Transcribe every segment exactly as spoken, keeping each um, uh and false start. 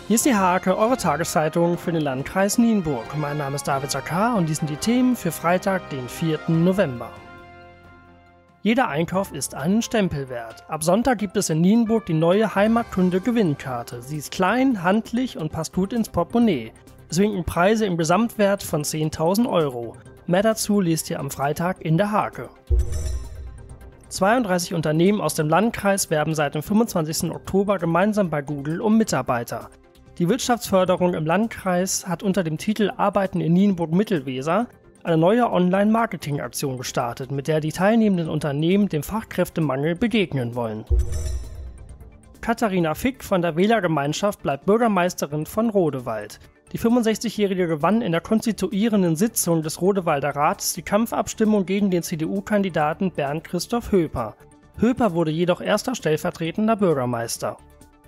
Hier ist die Hake, eure Tageszeitung für den Landkreis Nienburg. Mein Name ist David Sakar und dies sind die Themen für Freitag, den vierten November. Jeder Einkauf ist einen Stempel wert. Ab Sonntag gibt es in Nienburg die neue Heimatkunde-Gewinnkarte. Sie ist klein, handlich und passt gut ins Portemonnaie. Es winken Preise im Gesamtwert von zehntausend Euro. Mehr dazu liest ihr am Freitag in der Hake. zweiunddreißig Unternehmen aus dem Landkreis werben seit dem fünfundzwanzigsten Oktober gemeinsam bei Google um Mitarbeiter. Die Wirtschaftsförderung im Landkreis hat unter dem Titel Arbeiten in Nienburg-Mittelweser eine neue Online-Marketing-Aktion gestartet, mit der die teilnehmenden Unternehmen dem Fachkräftemangel begegnen wollen. Katharina Fick von der Wählergemeinschaft bleibt Bürgermeisterin von Rodewald. Die fünfundsechzigjährige gewann in der konstituierenden Sitzung des Rodewalder Rats die Kampfabstimmung gegen den C D U-Kandidaten Bernd Christoph Höper. Höper wurde jedoch erster stellvertretender Bürgermeister.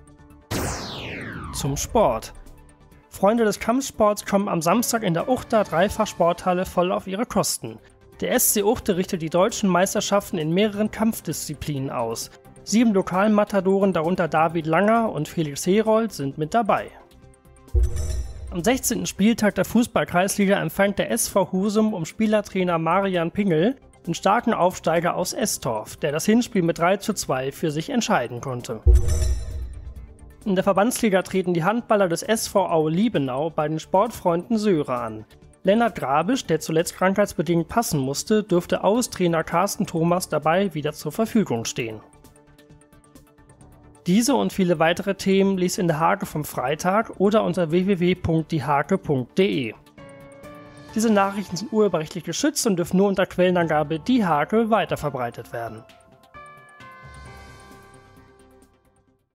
Zum Sport. Freunde des Kampfsports kommen am Samstag in der Uchter Dreifach-Sporthalle voll auf ihre Kosten. Der S C Uchte richtet die deutschen Meisterschaften in mehreren Kampfdisziplinen aus. Sieben Lokalmatadoren, darunter David Langer und Felix Herold, sind mit dabei. Am sechzehnten Spieltag der Fußball-Kreisliga empfängt der S V Husum um Spielertrainer Marian Pingel den starken Aufsteiger aus Estorf, der das Hinspiel mit drei zu zwei für sich entscheiden konnte. In der Verbandsliga treten die Handballer des S V Aue Liebenau bei den Sportfreunden Söhre an. Lennart Grabisch, der zuletzt krankheitsbedingt passen musste, dürfte Aues Trainer Carsten Thomas dabei wieder zur Verfügung stehen. Diese und viele weitere Themen liest in der Hake vom Freitag oder unter w w w punkt die hake punkt de. Diese Nachrichten sind urheberrechtlich geschützt und dürfen nur unter Quellenangabe Die Hake weiterverbreitet werden.